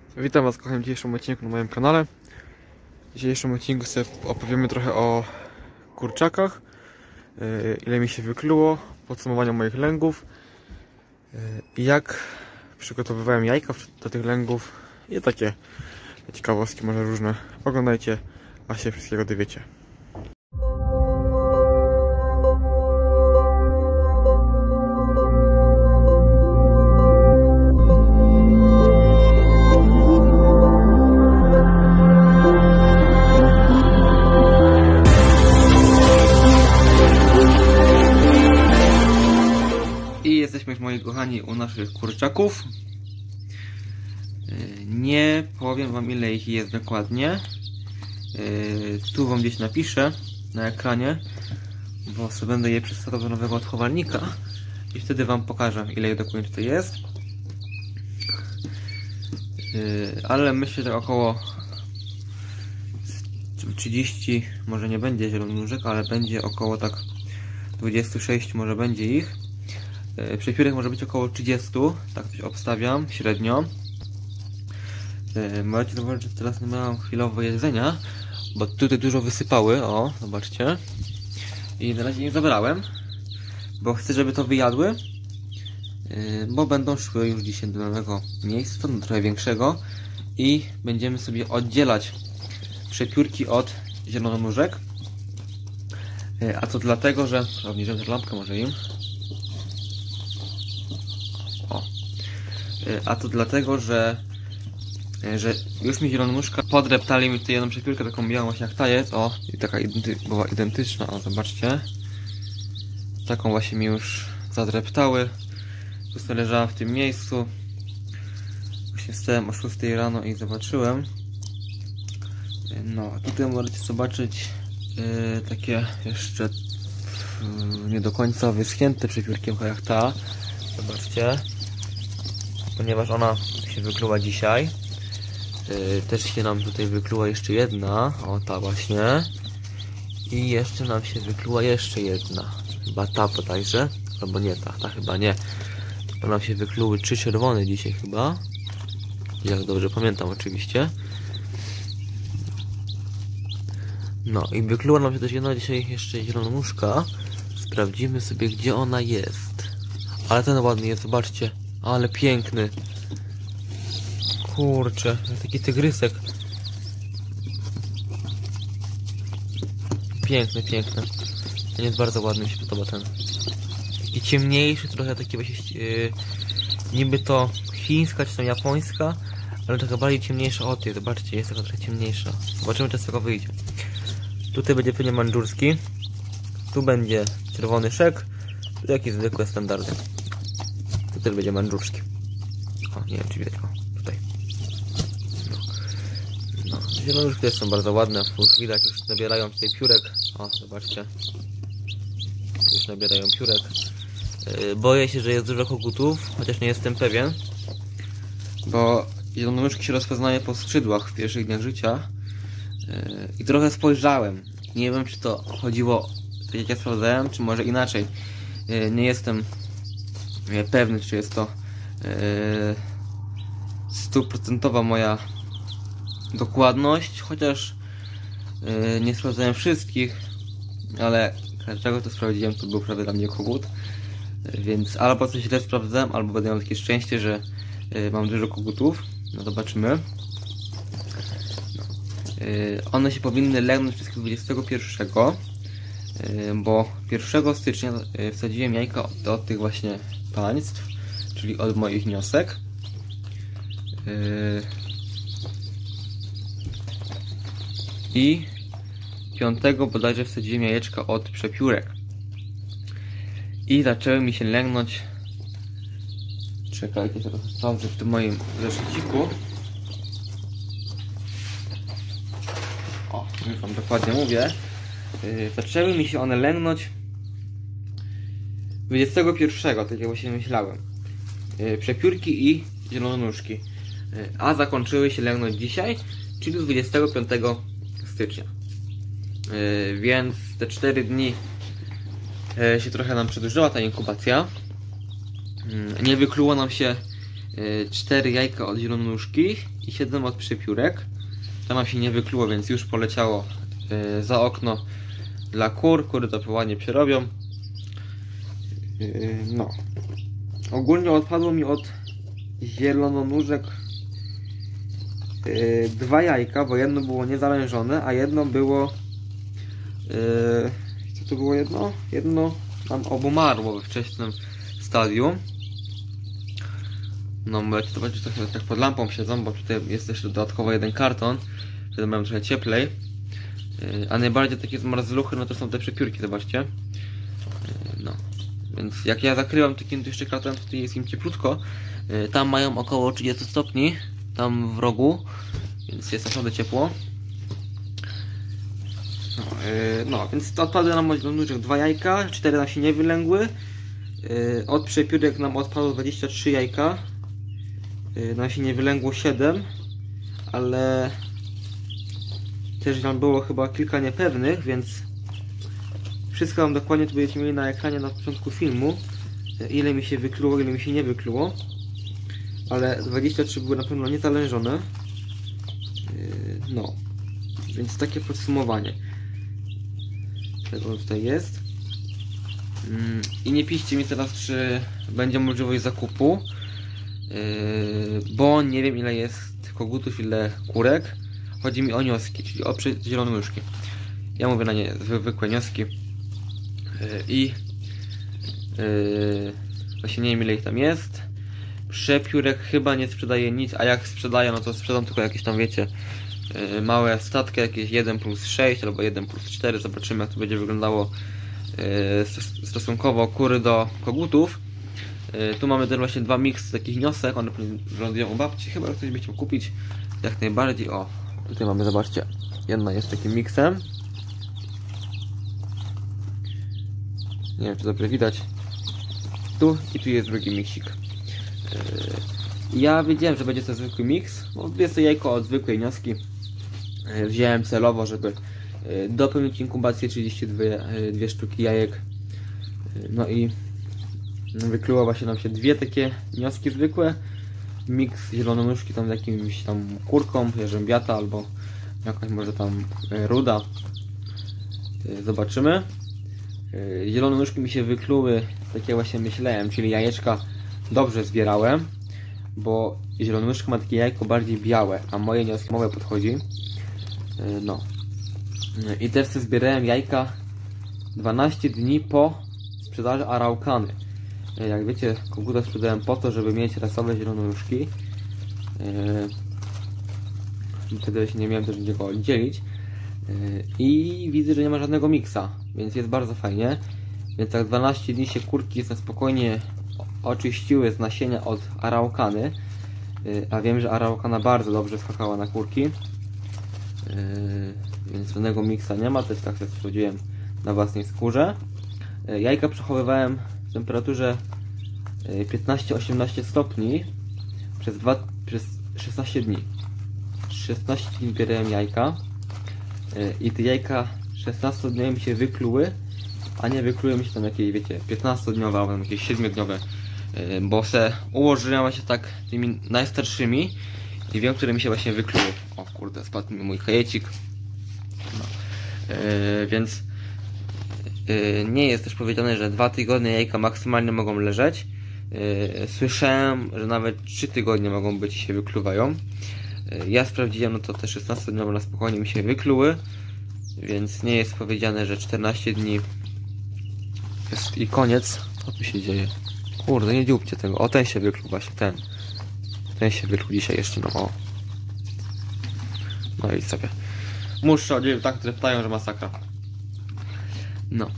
Witam Was, kochani, w dzisiejszym odcinku na moim kanale. W dzisiejszym odcinku sobie opowiemy trochę o kurczakach, ile mi się wykluło, podsumowania moich lęgów i jak przygotowywałem jajka do tych lęgów i takie ciekawostki, może różne. Oglądajcie, a się wszystkiego dowiecie. Jesteśmy już, moi kochani, u naszych kurczaków. Nie powiem Wam, ile ich jest dokładnie. Tu Wam gdzieś napiszę na ekranie, bo sobie będę je przestawiał do nowego odchowalnika i wtedy Wam pokażę, ile ich dokładnie to jest. Ale myślę, że około 30 może nie będzie zielonóżek, ale będzie około tak 26 może będzie ich. Przepiórek może być około 30, tak coś obstawiam, średnio. Możecie zauważyć, że teraz nie mam chwilowo jedzenia, bo tutaj dużo wysypały, o, zobaczcie. I na razie nie zabrałem, bo chcę, żeby to wyjadły, bo będą szły już dzisiaj do nowego miejsca, do trochę większego i będziemy sobie oddzielać przepiórki od zielononóżek. A to dlatego, że... obniżyłem lampkę może im. A to dlatego, że już mi zielonóżka podreptali mi tutaj jedną przepiórkę, taką białą właśnie jak ta jest, o, i taka była identyczna, o, zobaczcie. Taką właśnie mi już zadreptały. Po prostu leżała w tym miejscu. Właśnie wstałem o 6 rano i zobaczyłem. No, tutaj możecie zobaczyć takie jeszcze nie do końca wyschnięte przepiórki jak ta. Zobaczcie. Ponieważ ona się wykluła dzisiaj. Też się nam tutaj wykluła jeszcze jedna. O, ta właśnie. I jeszcze nam się wykluła jeszcze jedna. Chyba ta bodajże. Albo nie ta, ta chyba nie. Bo nam się wykluły 3 czerwone dzisiaj chyba. Jak dobrze pamiętam oczywiście. No i wykluła nam się też jedna dzisiaj jeszcze zielonóżka. Sprawdzimy sobie, gdzie ona jest. Ale ten ładny jest, zobaczcie. Ale piękny. Kurczę, taki tygrysek. Piękny, piękny. Ten jest bardzo ładny, mi się podoba ten. Taki ciemniejszy, trochę taki właśnie niby to chińska czy tam japońska, ale taka bardziej ciemniejsza od tej. Zobaczcie, jest taka trochę ciemniejsza. Zobaczymy, czy z tego wyjdzie. Tutaj będzie pewnie mandżurski. Tu będzie czerwony szek. Tu jakieś zwykłe standardy. Tutaj będzie mandżurski. O, nie wiem, czy widać. O, tutaj. No. Zielonóżki też są bardzo ładne. Już widać, już nabierają tutaj piórek. O, zobaczcie. Już nabierają piórek. Boję się, że jest dużo kogutów, chociaż nie jestem pewien. Bo zielonóżki się rozpoznaje po skrzydłach w pierwszych dniach życia. I trochę spojrzałem. Nie wiem, czy to chodziło, tak jak ja sprawdzałem, czy może inaczej. Nie jestem pewny, czy jest to 100% moja dokładność, chociaż nie sprawdzałem wszystkich, ale każdego to sprawdziłem, to był prawie dla mnie kogut, więc albo coś źle sprawdzałem, albo będę miał takie szczęście, że mam dużo kogutów. No zobaczymy. No. One się powinny legnąć wszystkie 21, bo 1 stycznia wsadziłem jajka od tych właśnie państw, czyli od moich niosek. I 5 bodajże wsadziłem jajeczka od przepiórek. I zaczęły mi się lęgnąć. Czekajcie, teraz sprawdzę w tym moim zeszyciku. O, już Wam dokładnie mówię. Zaczęły mi się one lęgnąć 21, tak jak właśnie myślałem. Przepiórki i zielonóżki. A zakończyły się lęgnąć dzisiaj, czyli 25 stycznia. Więc te 4 dni się trochę nam przedłużyła ta inkubacja. Nie wykluło nam się 4 jajka od zielonóżki i 7 od przepiórek. To nam się nie wykluło, więc już poleciało za okno dla kur. Kury to ładnie przerobią. No. Ogólnie odpadło mi od zielononóżek 2 jajka, bo jedno było niezalężone, a jedno było co to było jedno? Jedno nam obumarło we wczesnym stadium. No, możecie zobaczyć, trochę tak pod lampą siedzą, bo tutaj jest jeszcze dodatkowo jeden karton, wtedy mają trochę cieplej. A najbardziej takie zmarzluchy, no to są te przepiórki, zobaczcie. No, więc jak ja zakrywam takim jeszcze kartonem, to tutaj jest im cieplutko. Tam mają około 30 stopni, tam w rogu, więc jest naprawdę ciepło. No, więc to odpadły nam od nóżek 2 jajka, 4 nam się nie wylęgły. Od przepiórek nam odpadło 23 jajka. Nam się nie wylęgło 7, ale też tam było chyba kilka niepewnych, więc wszystko wam dokładnie tu będziecie mieli na ekranie na początku filmu, ile mi się wykluło, ile mi się nie wykluło, ale 23 były na pewno niezalężone. No, więc takie podsumowanie tego tutaj jest. I nie piszcie mi teraz, czy będzie możliwość zakupu, bo nie wiem, ile jest kogutów, ile kurek. Chodzi mi o nioski, czyli o zielone łyżki. Ja mówię na nie zwykłe nioski. I właśnie nie wiem, ile ich tam jest. Przepiórek chyba nie sprzedaje nic, a jak sprzedaję, no to sprzedam tylko jakieś tam, wiecie, małe statki, jakieś 1+6 albo 1+4. Zobaczymy, jak to będzie wyglądało stosunkowo kury do kogutów. Tu mamy też właśnie 2 miksy takich niosek, one wylądują u babci, chyba ktoś by chciał kupić jak najbardziej. O, tutaj mamy, zobaczcie, jedna jest takim miksem. Nie wiem, czy dobrze widać. Tu i tu jest drugi miksik. Ja wiedziałem, że będzie to zwykły miks, bo jest to jajko od zwykłej nioski. Wziąłem celowo, żeby dopełnić inkubację 32 sztuki jajek. No i wykluło właśnie nam się 2 takie nioski zwykłe. Miks zielononóżki tam z jakimś tam kurką, jarzębiata albo jakaś może tam ruda. Zobaczymy. Zielononóżki mi się wykluły, tak jak właśnie myślałem, czyli jajeczka dobrze zbierałem, bo zielononóżka ma takie jajko bardziej białe, a moje nioski małe podchodzi. No. I też zbierałem jajka 12 dni po sprzedaży araukany. Jak wiecie, koguta sprzedałem po to, żeby mieć rasowe zielononóżki. Wtedy się nie miałem też gdzie go oddzielić. I widzę, że nie ma żadnego miksa, więc jest bardzo fajnie. Więc tak 12 dni się kurki na spokojnie oczyściły z nasienia od araukany. A wiem, że araukana bardzo dobrze skakała na kurki. Więc żadnego miksa nie ma, też tak sobie sprawdziłem na własnej skórze. Jajka przechowywałem w temperaturze 15-18 stopni przez 16 dni. 16 dni zbierałem jajka i te jajka 16 dni mi się wykluły, a nie wykluły mi się tam jakieś, wiecie, 15-dniowe albo jakieś 7-dniowe, bo se ułożyłem właśnie tak tymi najstarszymi i wiem, które mi się właśnie wykluły. O kurde, spadł mi mój kajecik. No. Więc nie jest też powiedziane, że 2 tygodnie jajka maksymalnie mogą leżeć. Słyszałem, że nawet 3 tygodnie mogą być i się wykluwają. Ja sprawdziłem, no to te 16 dni na spokojnie mi się wykluły, więc nie jest powiedziane, że 14 dni jest i koniec. Co tu się dzieje? Kurde, nie dzióbcie tego. O, ten się wykluł właśnie, ten się wykluł dzisiaj jeszcze, no o. No i sobie. Muszę oddzielić tak, które pytają, że masakra. No.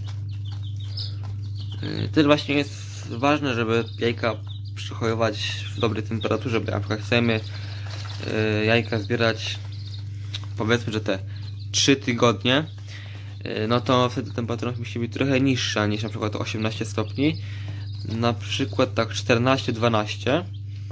Też właśnie jest ważne, żeby jajka przechowywać w dobrej temperaturze, bo na przykład chcemy jajka zbierać, powiedzmy, że te 3 tygodnie, no to wtedy temperatura musi być trochę niższa niż na przykład 18 stopni. Na przykład tak 14-12.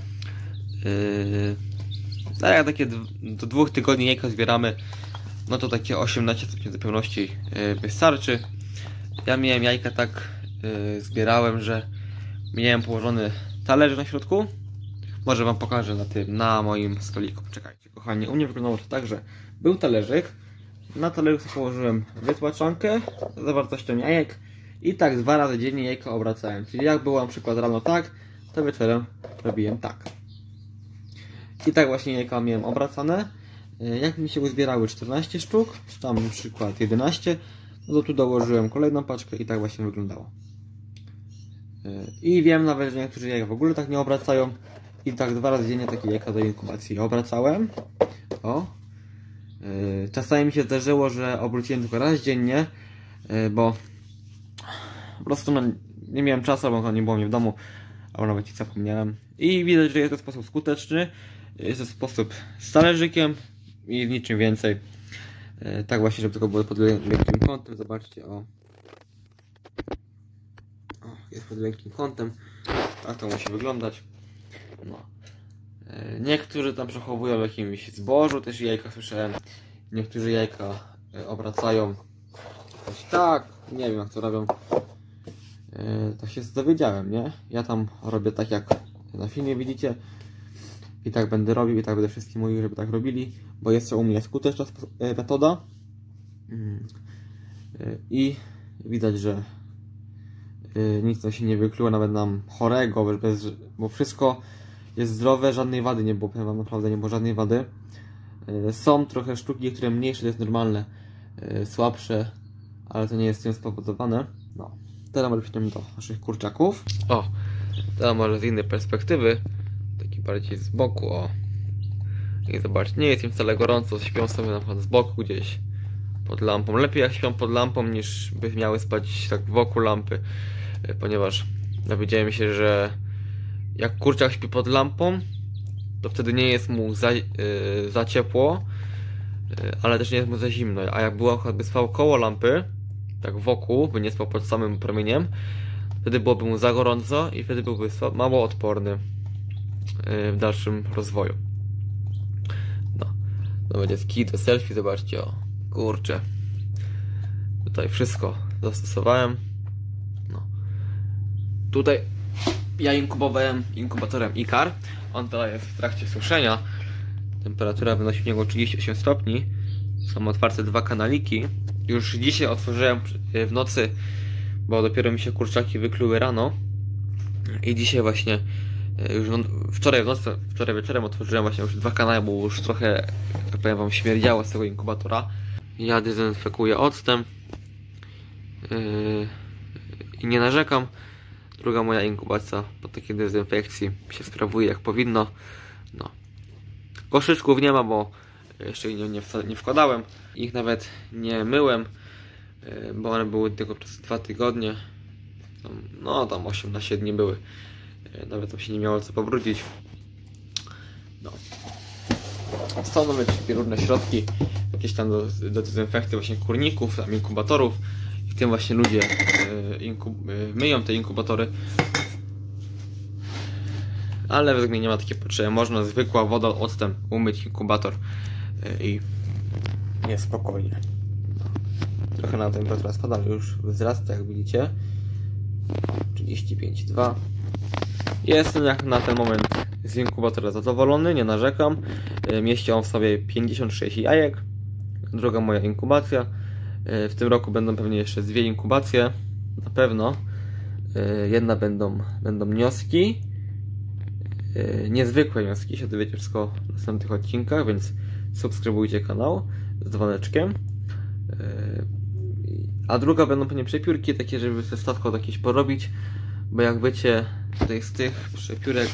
A jak takie do 2 tygodni jajka zbieramy, no to takie 18 stopni do pełności wystarczy. Ja miałem jajka tak, zbierałem, że miałem położony talerz na środku Może wam pokażę na moim stoliku. Czekajcie, kochani, u mnie wyglądało to tak, że był talerzyk. Na talerzyk położyłem wytłaczankę z zawartością jajek i tak 2 razy dziennie jajka obracałem. Czyli jak było na przykład rano tak, to wieczorem robiłem tak. I tak właśnie jajka miałem obracane. Jak mi się uzbierały 14 sztuk, czy tam na przykład 11, no to tu dołożyłem kolejną paczkę i tak właśnie wyglądało. I wiem nawet, że niektórzy jajka w ogóle tak nie obracają. I tak 2 razy dziennie takie jajka do inkubacji obracałem. O. Czasami mi się zdarzyło, że obróciłem tylko raz dziennie, bo po prostu no, nie miałem czasu, albo nie było mnie w domu, albo nawet i zapomniałem. I widać, że jest to sposób skuteczny. Jest to sposób z talerzykiem i niczym więcej. Tak właśnie, żeby tylko było pod lekkim kątem. Zobaczcie, o. Jest pod lekkim kątem. Tak to musi wyglądać. No. Niektórzy tam przechowują w jakimś zbożu, też jajka słyszałem. Niektórzy jajka obracają jakoś tak, nie wiem jak to robią. Tak się dowiedziałem, nie? Ja tam robię tak jak na filmie widzicie. I tak będę robił, i tak będę wszystkim mówił, żeby tak robili, bo jest to u mnie skuteczna metoda. I widać, że nic tam się nie wykluło, nawet nam chorego, bo wszystko jest zdrowe, żadnej wady nie było, powiem wam, naprawdę nie było żadnej wady. Są trochę sztuki, które mniejsze, to jest normalne, słabsze, ale to nie jest tym spowodowane. No. Teraz może przejdziemy do naszych kurczaków. O, teraz może z innej perspektywy, taki bardziej z boku, o. I zobaczcie, nie jest im wcale gorąco, śpią sobie na przykład z boku gdzieś pod lampą. Lepiej jak śpią pod lampą, niż by miały spać tak wokół lampy, ponieważ dowiedziałem się, że jak kurczak śpi pod lampą, to wtedy nie jest mu za ciepło, ale też nie jest mu za zimno. A jak by spał koło lampy, tak wokół, by nie spał pod samym promieniem, wtedy byłoby mu za gorąco i wtedy byłby mało odporny w dalszym rozwoju. No, to będzie kit do selfie, zobaczcie, o, kurczę. Tutaj wszystko zastosowałem. No. Tutaj ja inkubowałem inkubatorem IKAR. On teraz jest w trakcie suszenia. Temperatura wynosi w niego 38 stopni. Są otwarte 2 kanaliki. Już dzisiaj otworzyłem w nocy, bo dopiero mi się kurczaki wykluły rano. I dzisiaj właśnie, już wczoraj wieczorem otworzyłem właśnie już 2 kanały, bo już trochę, jak powiem wam, śmierdziało z tego inkubatora. Ja dezynfekuję octem. I nie narzekam. Druga moja inkubacja po takiej dezynfekcji się sprawuje jak powinno. No. Koszyczków nie ma, bo jeszcze nie wkładałem. Ich nawet nie myłem, bo one były tylko przez 2 tygodnie. No tam 18 dni były. Nawet tam się nie miało co pobrudzić. No. Są nawet różne środki, jakieś tam do dezynfekcji właśnie kurników, tam inkubatorów. I w tym właśnie ludzie myją te inkubatory. Ale według mnie nie ma takiej potrzeby. Można zwykła woda octem umyć inkubator i jest spokojnie. Trochę na temperatura spada, ale już wzrasta, jak widzicie. 35,2. Jestem jak na ten moment z inkubatora zadowolony, nie narzekam. Mieści on w sobie 56 jajek. Druga moja inkubacja. W tym roku będą pewnie jeszcze 2 inkubacje. Na pewno. Jedna będą wnioski. Niezwykłe wnioski, się dowiecie wszystko w następnych odcinkach, więc subskrybujcie kanał z dzwoneczkiem. A druga będą pewnie przepiórki, takie, żeby ze statką jakieś porobić, bo jak wiecie, tutaj z tych przepiórek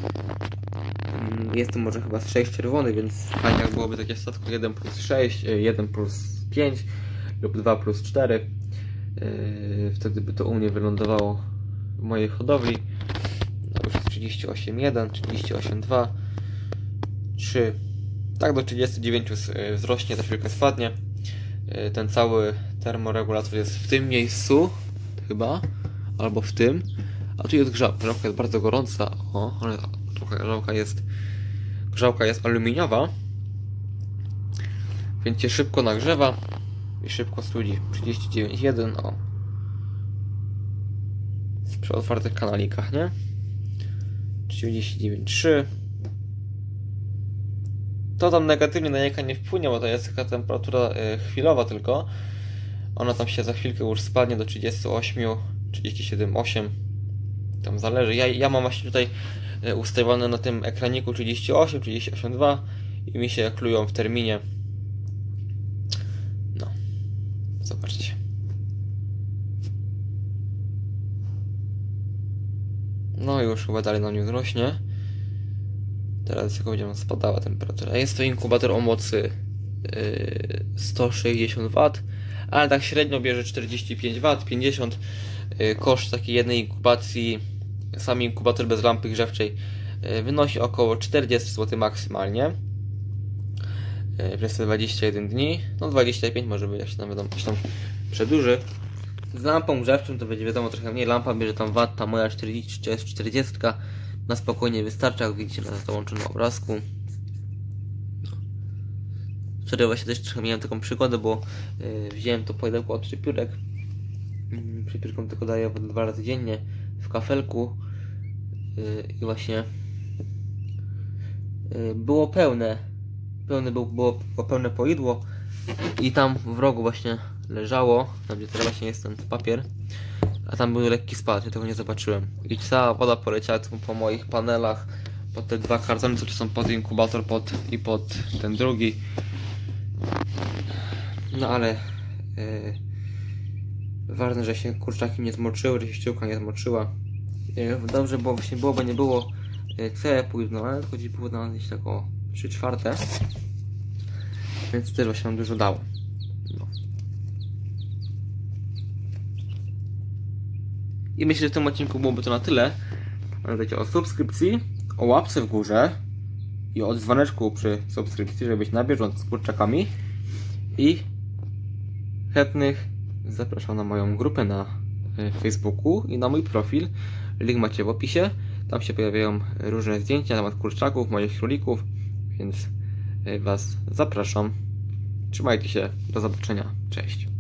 jest tu może chyba z 6 czerwonych, więc fajnie jak byłoby takie statko 1+6, 1+5 lub 2+4. Wtedy by to u mnie wylądowało w mojej hodowli. No już jest 38,1, 38,2, 3, tak do 39 wzrośnie, ta chwilkę spadnie. Ten cały termoregulator jest w tym miejscu, chyba, albo w tym, a tu jest grzałka. Grzałka jest bardzo gorąca, o, ale trochę grzałka jest aluminiowa, więc się szybko nagrzewa i szybko studzi. 39,1, o, przy otwartych kanalikach, nie? 99,3. To tam negatywnie na jajka nie wpłynie, bo to jest taka temperatura chwilowa tylko. Ona tam się za chwilkę już spadnie do 38, 37,8. Tam zależy. Ja mam właśnie tutaj ustawione na tym ekraniku 38, 38,2 i mi się klują w terminie. No. Zobaczcie. No już chyba dalej nam nie wzrośnie. Teraz jak powiedziałem, spadała temperatura. Jest to inkubator o mocy 160 W, ale tak średnio bierze 45 W, 50. Koszt takiej jednej inkubacji, sam inkubator bez lampy grzewczej, wynosi około 40 zł maksymalnie. Przez te 21 dni. No 25 może być, jak się tam, wiadomo, coś tam przedłuży. Z lampą grzewczą to będzie wiadomo trochę mniej. Lampa bierze tam watt, ta moja 40 jest 40. Na spokojnie wystarcza, jak widzicie na załączonym obrazku. Wczoraj właśnie też trochę miałem taką przygodę, bo wziąłem to pojedełko od przypiórek. Przypiórkom tylko daję 2 razy dziennie w kafelku. I właśnie było pełne. Było pełne poidło. I tam w rogu właśnie leżało, tam gdzie teraz właśnie jest ten papier. A tam był lekki spad, ja tego nie zobaczyłem. I cała woda poleciała po moich panelach, pod te 2 kartony, co są pod inkubator i pod ten drugi. No ale ważne, że się kurczaki nie zmoczyły, że się ściółka nie zmoczyła. Dobrze było, właśnie byłoby nie było całe pływno, ale tylko gdzieś było na gdzieś tak o 3/4. Więc też właśnie nam dużo dało. No. I myślę, że w tym odcinku byłoby to na tyle. Pamiętajcie o subskrypcji, o łapce w górze i o dzwoneczku przy subskrypcji, żeby być na bieżąco z kurczakami. I chętnych zapraszam na moją grupę na Facebooku i na mój profil. Link macie w opisie. Tam się pojawiają różne zdjęcia na temat kurczaków, moich królików, więc Was zapraszam. Trzymajcie się, do zobaczenia, cześć.